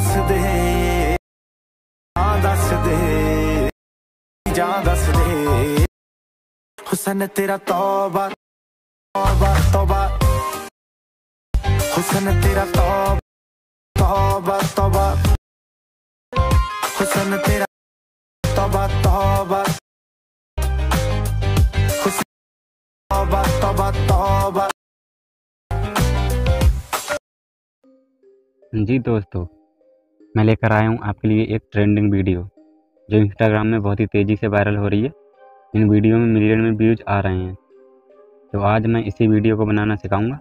दस दे, दस दे, जा दस दे हुसन तेरा तौबा तौबा तौबा, हुसन तेरा तौबा तौबा तौबा, हुसन तेरा तौबा तौबा, हुसन तौबा तौबा तौबा। जी दोस्तों, मैं लेकर आया हूँ आपके लिए एक ट्रेंडिंग वीडियो जो इंस्टाग्राम में बहुत ही तेज़ी से वायरल हो रही है। इन वीडियो में मिलियन में व्यूज आ रहे हैं। तो आज मैं इसी वीडियो को बनाना सिखाऊंगा,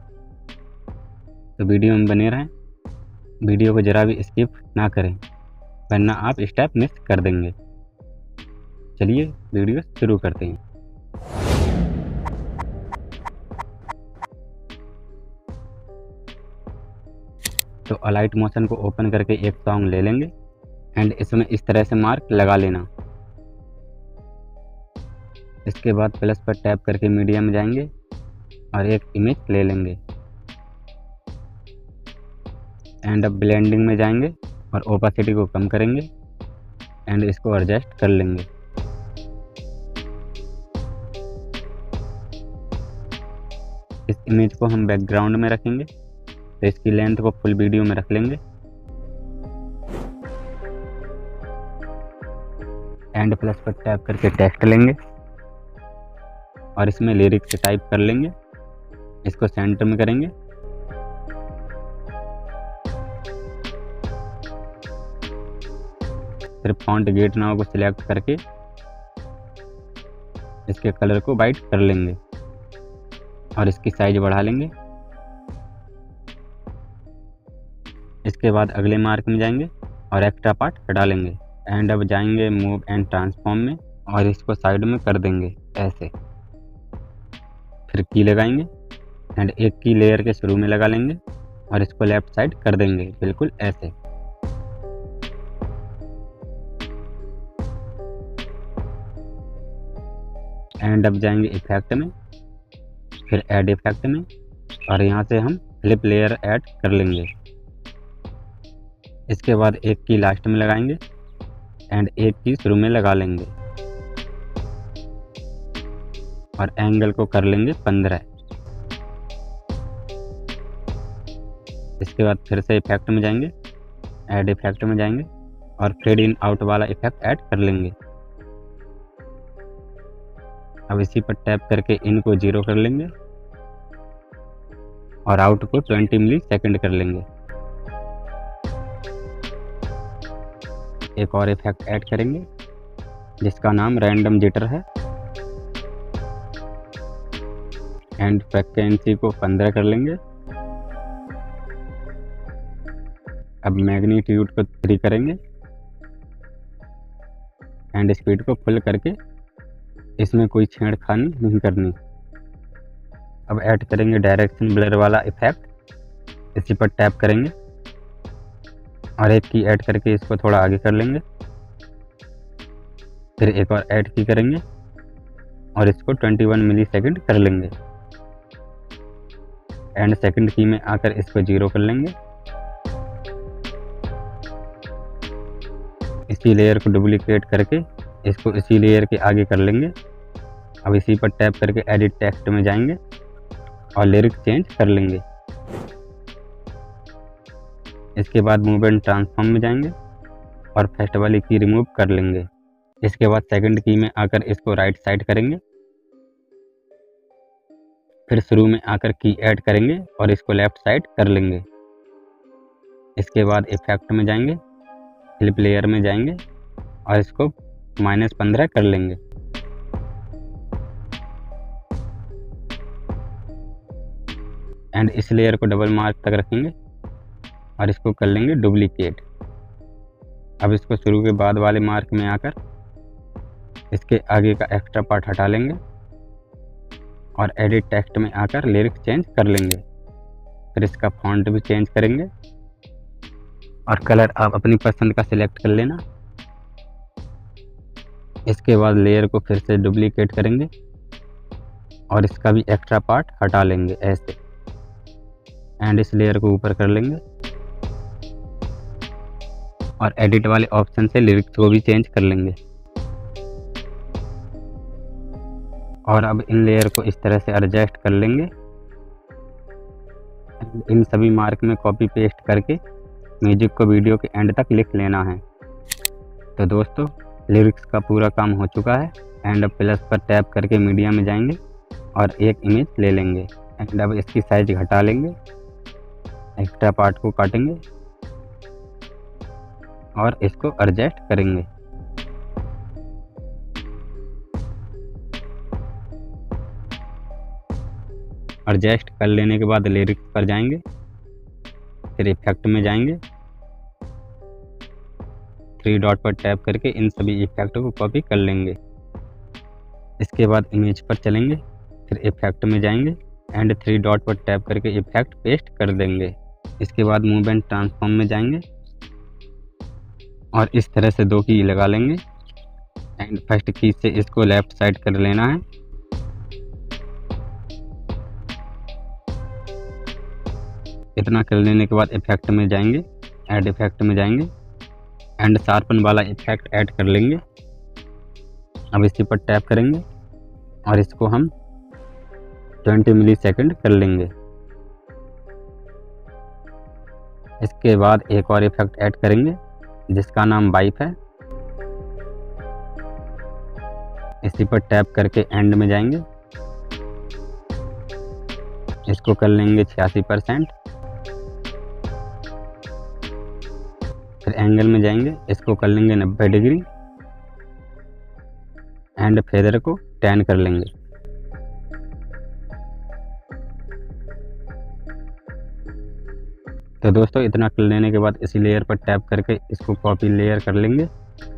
तो वीडियो में बने रहें। वीडियो को ज़रा भी स्किप ना करें वरना आप स्टेप मिस कर देंगे। चलिए वीडियो शुरू करते हैं। तो अलाइट मोशन को ओपन करके एक सॉन्ग ले लेंगे एंड इसमें इस तरह से मार्क लगा लेना। इसके बाद प्लस पर टैप करके मीडिया में जाएंगे और एक इमेज ले लेंगे एंड अब ब्लेंडिंग में जाएंगे और ओपेसिटी को कम करेंगे एंड इसको एडजस्ट कर लेंगे। इस इमेज को हम बैकग्राउंड में रखेंगे, तो इसकी लेंथ को फुल वीडियो में रख लेंगे एंड प्लस पर टैप करके टेक्स्ट लेंगे और इसमें लिरिक्स टाइप कर लेंगे। इसको सेंटर में करेंगे, फिर फॉन्ट गेट नाव को सिलेक्ट करके इसके कलर को वाइट कर लेंगे और इसकी साइज बढ़ा लेंगे। इसके बाद अगले मार्क में जाएंगे और एक्स्ट्रा पार्ट हटा लेंगे एंड अब जाएंगे मूव एंड ट्रांसफॉर्म में और इसको साइड में कर देंगे ऐसे। फिर की लगाएंगे एंड एक की लेयर के शुरू में लगा लेंगे और इसको लेफ्ट साइड कर देंगे बिल्कुल ऐसे। एंड अब जाएंगे इफेक्ट में, फिर ऐड इफेक्ट में और यहाँ से हम फ्लिप लेयर ऐड कर लेंगे। इसके बाद एक की लास्ट में लगाएंगे एंड एक की शुरू में लगा लेंगे और एंगल को कर लेंगे 15। इसके बाद फिर से इफेक्ट में जाएंगे, ऐड इफेक्ट में जाएंगे और फेड इन आउट वाला इफेक्ट ऐड कर लेंगे। अब इसी पर टैप करके इन को 0 कर लेंगे और आउट को 20 मिली सेकेंड कर लेंगे। एक और इफेक्ट ऐड करेंगे जिसका नाम रैंडम जिटर है एंड फ्रीक्वेंसी को 15 कर लेंगे। अब मैग्नीट्यूड को 3 करेंगे एंड स्पीड को फुल करके इसमें कोई छेड़खानी नहीं करनी। अब ऐड करेंगे डायरेक्शन ब्लर वाला इफेक्ट, इसी पर टैप करेंगे और एक की ऐड करके इसको थोड़ा आगे कर लेंगे। फिर एक और ऐड की करेंगे और इसको 21 मिली सेकेंड कर लेंगे एंड सेकंड की में आकर इसको 0 कर लेंगे। इसी लेयर को डुप्लीकेट करके इसको इसी लेयर के आगे कर लेंगे। अब इसी पर टैप करके एडिट टेक्स्ट में जाएंगे और लिरिक्स चेंज कर लेंगे। इसके बाद मूव एंड ट्रांसफॉर्म में जाएंगे और फर्स्ट वाली की रिमूव कर लेंगे। इसके बाद सेकंड की में आकर इसको राइट साइड करेंगे, फिर शुरू में आकर की ऐड करेंगे और इसको लेफ्ट साइड कर लेंगे। इसके बाद इफेक्ट में जाएंगे, फ्लिप लेयर में जाएंगे और इसको -15 कर लेंगे। एंड इस लेयर को डबल मार्क तक रखेंगे और इसको कर लेंगे डुप्लीकेट। अब इसको शुरू के बाद वाले मार्क में आकर इसके आगे का एक्स्ट्रा पार्ट हटा लेंगे और एडिट टेक्स्ट में आकर लिरिक्स चेंज कर लेंगे। फिर इसका फॉन्ट भी चेंज करेंगे और कलर आप अपनी पसंद का सिलेक्ट कर लेना। इसके बाद लेयर को फिर से डुप्लीकेट करेंगे और इसका भी एक्स्ट्रा पार्ट हटा लेंगे ऐसे, एंड इस लेयर को ऊपर कर लेंगे और एडिट वाले ऑप्शन से लिरिक्स को भी चेंज कर लेंगे। और अब इन लेयर को इस तरह से एडजस्ट कर लेंगे। इन सभी मार्क में कॉपी पेस्ट करके म्यूजिक को वीडियो के एंड तक लिख लेना है। तो दोस्तों लिरिक्स का पूरा काम हो चुका है। एंड अब प्लस पर टैप करके मीडिया में जाएंगे और एक इमेज ले लेंगे। एंड अब इसकी साइज घटा लेंगे, एक्स्ट्रा पार्ट को काटेंगे और इसको एडजस्ट करेंगे। एडजस्ट कर लेने के बाद लिरिक्स पर जाएंगे, फिर इफेक्ट में जाएंगे, 3 डॉट पर टैप करके इन सभी इफेक्ट को कॉपी कर लेंगे। इसके बाद इमेज पर चलेंगे, फिर इफेक्ट में जाएंगे एंड 3 डॉट पर टैप करके इफेक्ट पेस्ट कर देंगे। इसके बाद मूव एंड ट्रांसफॉर्म में जाएंगे और इस तरह से 2 की लगा लेंगे। एंड फर्स्ट की से इसको लेफ्ट साइड कर लेना है। इतना कर लेने के बाद इफेक्ट में जाएंगे, ऐड इफेक्ट में जाएंगे एंड शार्पन वाला इफेक्ट ऐड कर लेंगे। अब इसी पर टैप करेंगे और इसको हम 20 मिलीसेकंड कर लेंगे। इसके बाद एक और इफेक्ट ऐड करेंगे जिसका नाम वाइप है। इसी पर टैप करके एंड में जाएंगे, इसको कर लेंगे 86%। फिर एंगल में जाएंगे, इसको कर लेंगे 90 डिग्री एंड फेदर को 10 कर लेंगे। तो दोस्तों इतना कर लेने के बाद इसी लेयर पर टैप करके इसको कॉपी लेयर कर लेंगे।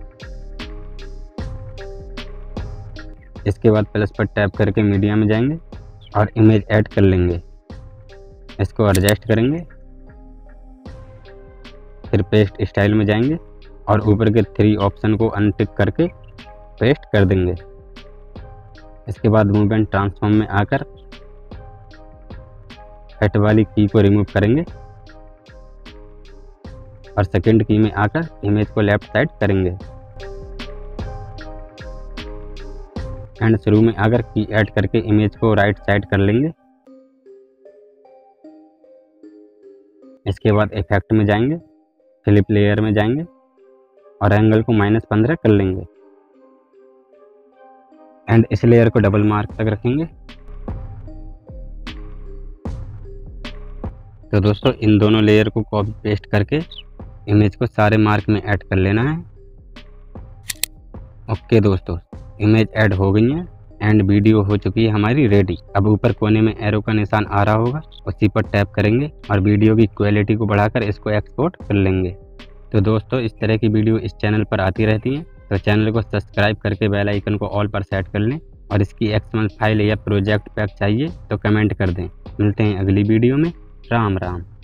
इसके बाद प्लस पर टैप करके मीडिया में जाएंगे और इमेज ऐड कर लेंगे। इसको एडजस्ट करेंगे, फिर पेस्ट स्टाइल में जाएंगे और ऊपर के 3 ऑप्शन को अनटिक करके पेस्ट कर देंगे। इसके बाद मूव एंड ट्रांसफॉर्म में आकर हेट वाली की को रिमूव करेंगे और सेकंड की में आकर इमेज को लेफ्ट साइड करेंगे एंड शुरू में आकर की ऐड करके इमेज को राइट साइड कर लेंगे। इसके बाद इफेक्ट में जाएंगे, फ्लिप लेयर में जाएंगे और एंगल को -15 कर लेंगे एंड इस लेयर को डबल मार्क तक रखेंगे। तो दोस्तों इन दोनों लेयर को कॉपी पेस्ट करके इमेज को सारे मार्क में ऐड कर लेना है। ओके दोस्तों, इमेज ऐड हो गई है एंड वीडियो हो चुकी है हमारी रेडी। अब ऊपर कोने में एरो का निशान आ रहा होगा, उसी पर टैप करेंगे और वीडियो की क्वालिटी को बढ़ाकर इसको एक्सपोर्ट कर लेंगे। तो दोस्तों इस तरह की वीडियो इस चैनल पर आती रहती हैं, तो चैनल को सब्सक्राइब करके बेल आइकन को ऑल पर सेट कर लें और इसकी XML फाइल या प्रोजेक्ट पैक चाहिए तो कमेंट कर दें। मिलते हैं अगली वीडियो में। राम राम।